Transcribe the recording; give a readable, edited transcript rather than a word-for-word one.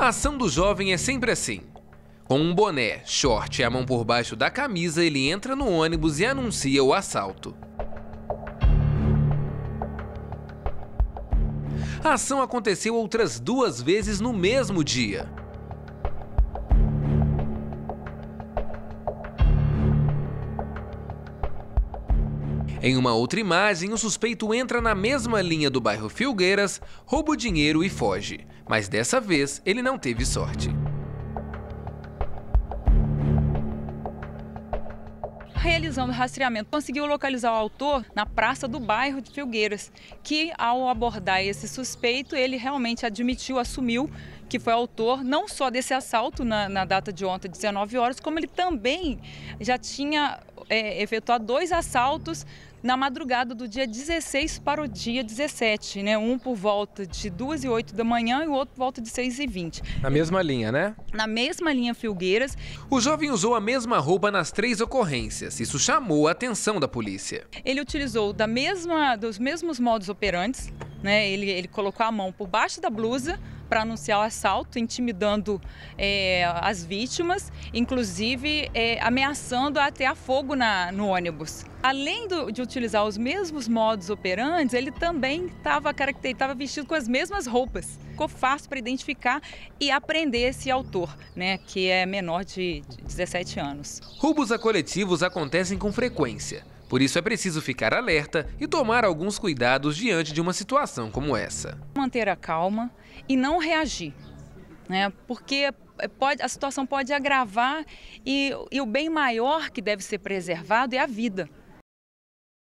A ação do jovem é sempre assim. Com um boné, short e a mão por baixo da camisa, ele entra no ônibus e anuncia o assalto. A ação aconteceu outras 2 vezes no mesmo dia. Em uma outra imagem, o suspeito entra na mesma linha do bairro Filgueiras, rouba o dinheiro e foge. Mas dessa vez, ele não teve sorte. Realizando o rastreamento, conseguiu localizar o autor na praça do bairro de Filgueiras, que ao abordar esse suspeito, ele realmente admitiu, assumiu que foi autor não só desse assalto na data de ontem, 19 horas, como ele também já tinha efetuado 2 assaltos na madrugada do dia 16 para o dia 17, né? Um por volta de 2h08 da manhã e o outro por volta de 6h20. Na mesma linha, né? Na mesma linha Filgueiras. O jovem usou a mesma roupa nas 3 ocorrências. Isso chamou a atenção da polícia. Ele utilizou dos mesmos modus operantes, né? Ele colocou a mão por baixo da blusa para anunciar o assalto, intimidando as vítimas, inclusive ameaçando até a fogo no ônibus. Além de utilizar os mesmos modus operantes, ele também estava vestido com as mesmas roupas. Ficou fácil para identificar e apreender esse autor, né, que é menor de 17 anos. Roubos a coletivos acontecem com frequência. Por isso é preciso ficar alerta e tomar alguns cuidados diante de uma situação como essa. Manter a calma e não reagir, né? Porque a situação pode agravar e o bem maior que deve ser preservado é a vida.